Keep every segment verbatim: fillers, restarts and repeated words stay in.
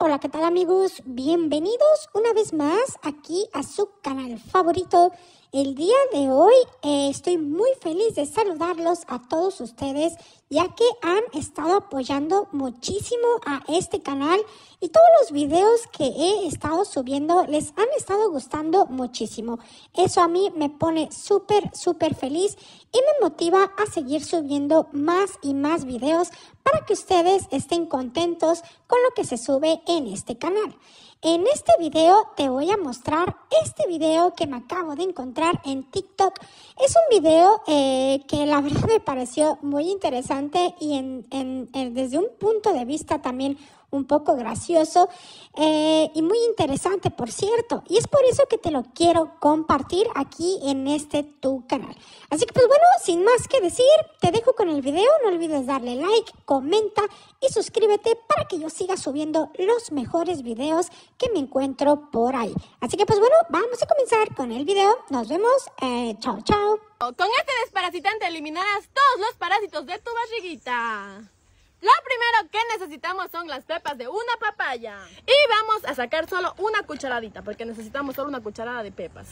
Hola, ¿qué tal amigos? Bienvenidos una vez más aquí a su canal favorito. El día de hoy eh, estoy muy feliz de saludarlos a todos ustedes, ya que han estado apoyando muchísimo a este canal y todos los videos que he estado subiendo les han estado gustando muchísimo. Eso a mí me pone súper, súper feliz y me motiva a seguir subiendo más y más videos para que ustedes estén contentos con lo que se sube en este canal. En este video te voy a mostrar este video que me acabo de encontrar en TikTok. Es un video eh, que la verdad me pareció muy interesante y en, en, en, desde un punto de vista también un poco gracioso eh, y muy interesante, por cierto. Y es por eso que te lo quiero compartir aquí en este tu canal. Así que pues bueno, sin más que decir, te dejo con el video. No olvides darle like, comenta y suscríbete para que yo siga subiendo los mejores videos que me encuentro por ahí. Así que pues bueno, vamos a comenzar con el video. Nos vemos. Eh, chao, chao. Con este desparasitante eliminarás todos los parásitos de tu barriguita. Lo primero que necesitamos son las pepas de una papaya. Y vamos a sacar solo una cucharadita, porque necesitamos solo una cucharada de pepas.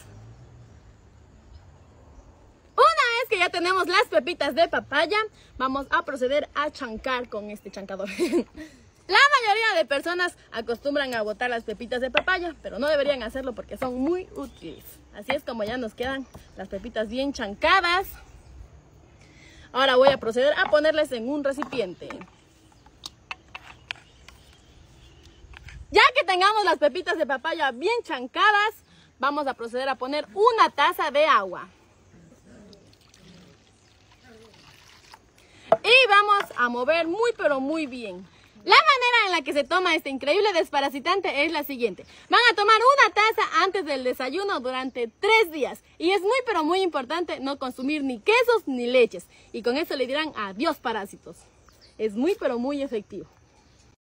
Una vez que ya tenemos las pepitas de papaya, vamos a proceder a chancar con este chancador. La mayoría de personas acostumbran a botar las pepitas de papaya, pero no deberían hacerlo porque son muy útiles. Así es como ya nos quedan las pepitas bien chancadas. Ahora voy a proceder a ponerles en un recipiente. Ya que tengamos las pepitas de papaya bien chancadas, vamos a proceder a poner una taza de agua. Y vamos a mover muy pero muy bien. La manera en la que se toma este increíble desparasitante es la siguiente. Van a tomar una taza antes del desayuno durante tres días. Y es muy pero muy importante no consumir ni quesos ni leches. Y con eso le dirán adiós parásitos. Es muy pero muy efectivo.